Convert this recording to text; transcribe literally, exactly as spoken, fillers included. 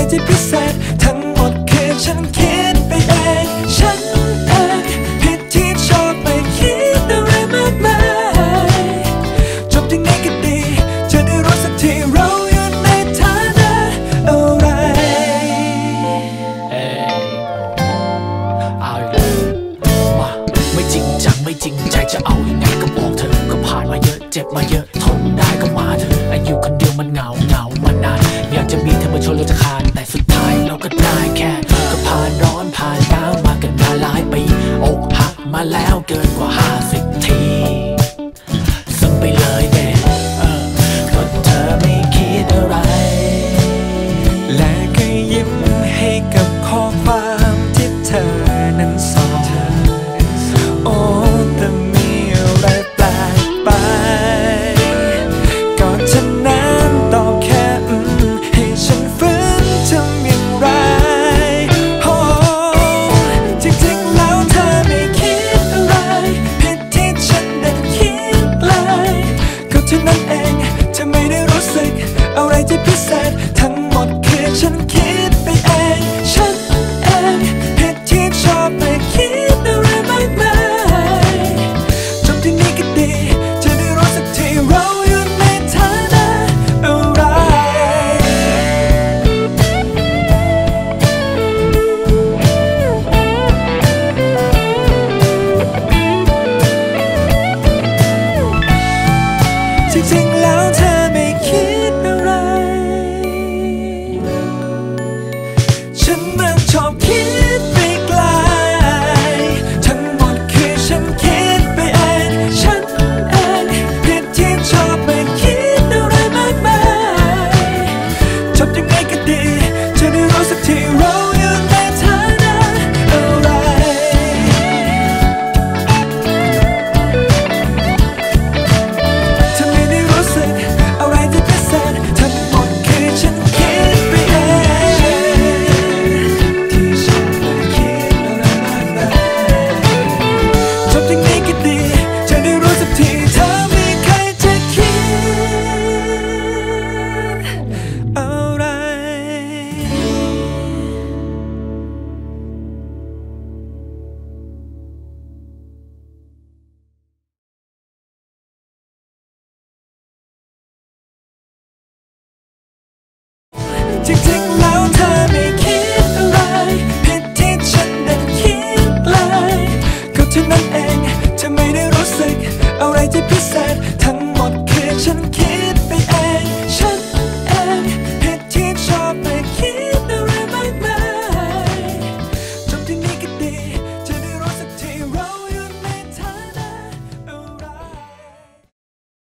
ที่พิเศษทั้งหมดคือฉันคิดไปเองฉันเองผิดที่ชอบไปคิดอะไรมากมายจบที่ไหนก็ดีจะได้รู้สักทีเราอยู่ในฐานะอะไรเอาอีกแล้วมาไม่จริงจังไม่จริงใจจะเอายังไงก็บอกเธอก็ผ่านมาเยอะเจ็บมาเยอะทนได้ก็มาเธออายุคนเดียวมันเหงาเหงามานานอยากจะมีเธอมาชนเราจะขาดแต่สุดท้ายเราก็ได้แค่ก็ผ่านร้อนผ่านหนาวมากันมาหลายปีอกหักมาแล้วเกินกว่าห้าสิบทีซึ่งไปเลยเด็ก็เธอไม่คิดอะไรและก็ยิ้มให้กับข้อความที่เธอนั้นส่งโอ้แต่มีอะไรแปลกไปก่อนฉันนั้นตอบแค่อืมให้ฉันฝืนทำอย่างไรโอ้จริงๆแล้วเธอไม่คิดอะไรผิดที่ฉันนั้นคิดเลยก็เท่านั้นเองจะไม่ได้รู้สึกอะไรที่พิเศษทั้งหมดคือฉันคิดไปเองฉันเองผิดที่ชอบไปคิดอะไรมากมายจบที่นี่ก็ดีจะได้รู้สักทีเราอยู่ในฐานะอะไรจริงๆแล้วเธอไม่คิดอะไรฉันมันชอบคิดไปไกลทั้งหมดคือฉันคิดไปเองฉันเองผิดที่ชอบไปคิดอะไรมากมายจบยังไงก็ดีจะได้รู้สักทีเราอยู่ในฐานะอะไรถ้าไม่ได้รู้สึกอะไรที่พิเศษทั้งหมดคือฉันคิดไปเองที่ฉันไม่คิดอะไรมากมายจบยังไงก็ดีจะได้รู้สักทีเธอไม่เคยจะคิดอะไรจริงๆแล้วเธอไม่คิดอะไรผิดที่ฉันนั้นคิดเลยก็เท่านั้นเองจะไม่ได้รู้สึกอะไรที่พิเศษ